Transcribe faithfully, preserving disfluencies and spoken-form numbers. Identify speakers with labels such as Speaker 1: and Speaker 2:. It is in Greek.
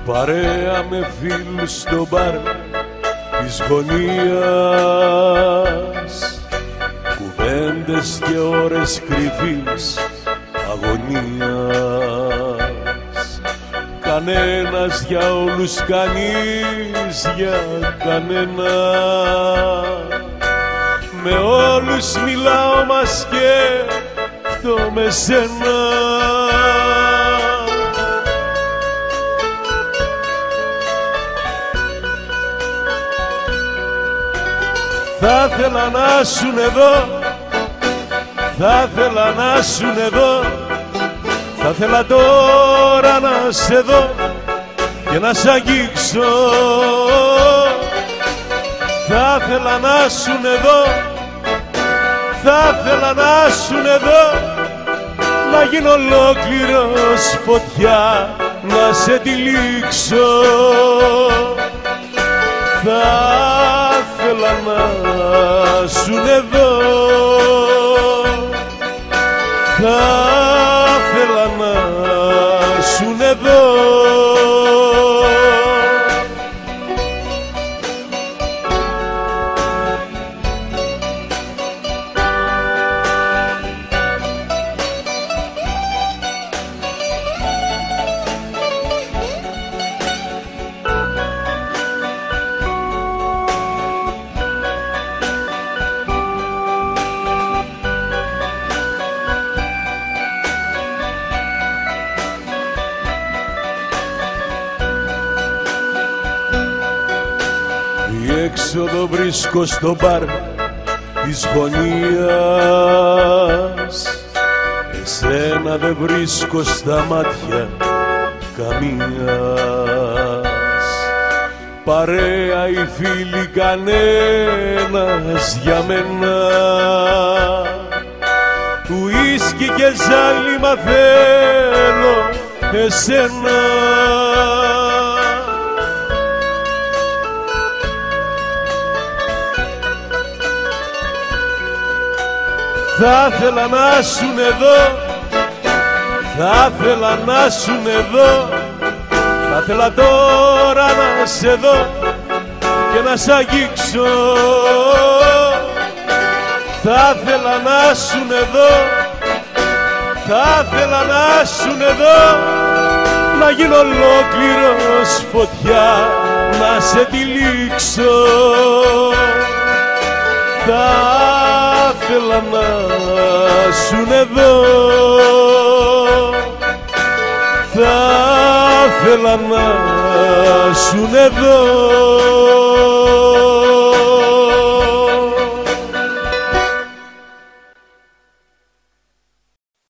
Speaker 1: Παρέα με φίλους στο μπαρ της γωνίας, κουβέντες και ώρες κρυφής αγωνίας. Κανένας για όλους, κανείς για κανένα. Με όλους μιλάω μα σκέφτω με σένα. Θα ήθελα να σουν εδώ, θα ήθελα να σουν εδώ, θα ήθελα τώρα να σε δω και να σ' αγγίξω. Θα ήθελα να σουν εδώ, θα ήθελα να σουν εδώ, να γίνω ολόκληρος φωτιά, να σε τυλίξω. Θα ήθελα να σουν εδώ, θα ήθελα να σουν εδώ. Η έξοδο βρίσκω στο μπαρ της γωνίας, εσένα δεν βρίσκω στα μάτια καμίας. Παρέα οι φίλοι, κανένας για μένα. Ουίσκι και ζάλιμα θέλω εσένα. Θα ήθελα να σουν εδώ, θα ήθελα να σουν εδώ, θα ήθελα τώρα να σε δω και να σ' αγγίξω. Θα ήθελα να σουν εδώ, θα ήθελα να σουν εδώ, να γίνω ολόκληρος φωτιά, να σε τυλίξω. Θα ήθελα να σουν εδώ, θα ήθελα να σουν εδώ.